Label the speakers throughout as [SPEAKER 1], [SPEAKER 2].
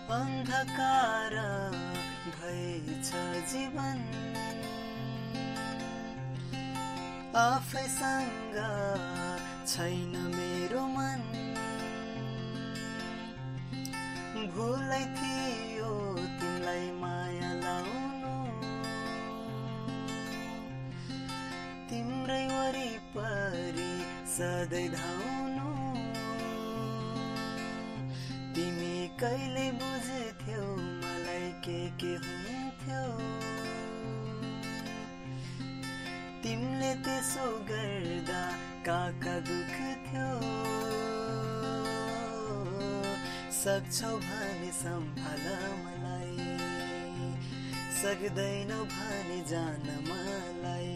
[SPEAKER 1] अन्धकार भएछ जीवन आफैसँग छैन मेरो मन भुलै थियो तिमीलाई माया लाउनु तिम्रै वरिपरि सधैँ धाउनु तिमी कहिले बुझ्थ्यौ मलाई के हुन्थ्यो तिमीले त्यसो गर्दा काका दुख्थ्यो सक्छौ भने सम्भाल मलाई सक्दैनौ भने जान मलाई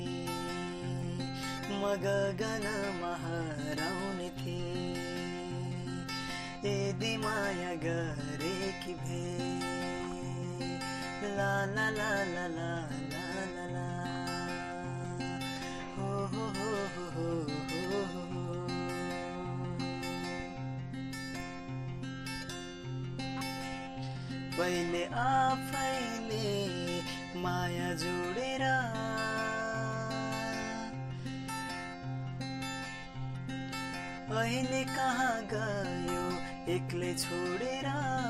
[SPEAKER 1] म गगनमा हराउने थिएँ यदि माया गरेकी भए ला ला ला ला ला ला ला ला हो हो हो हो हो हो पहिले आफैले माया जोडेर अहिले कहाँ गयो एक्लै छोडेर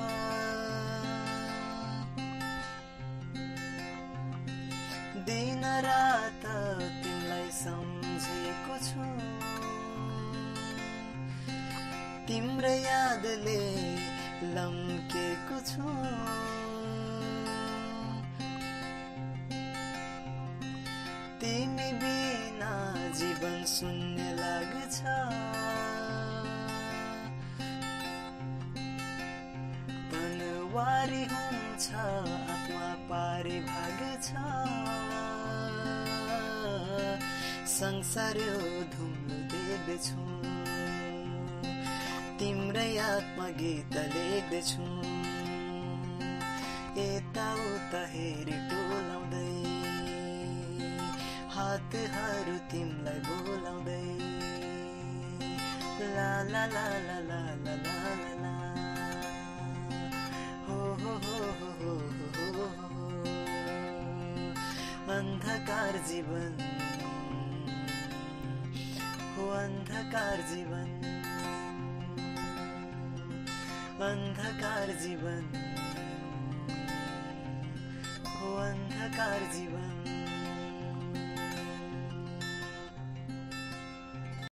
[SPEAKER 1] दिन रात तिमीलाई सम्झेको छु तिम्रै यादले लम्केको छु तिमी बिना जीवन शून्य लाग्छ वारी हुन्छ आत्मा पारी भाग्छ संसार धुम्लो देख्दैछु तिम्रै आत्मा गीत लेख्दैछु यताउता हेरी टोलाउँदै हातहरू तिमीलाई बोलाउँदै ला ला ला ला ला ला ला ला अन्धकार जीवन हो अन्धकार जीवन अन्धकार जीवन हो अन्धकार जीवन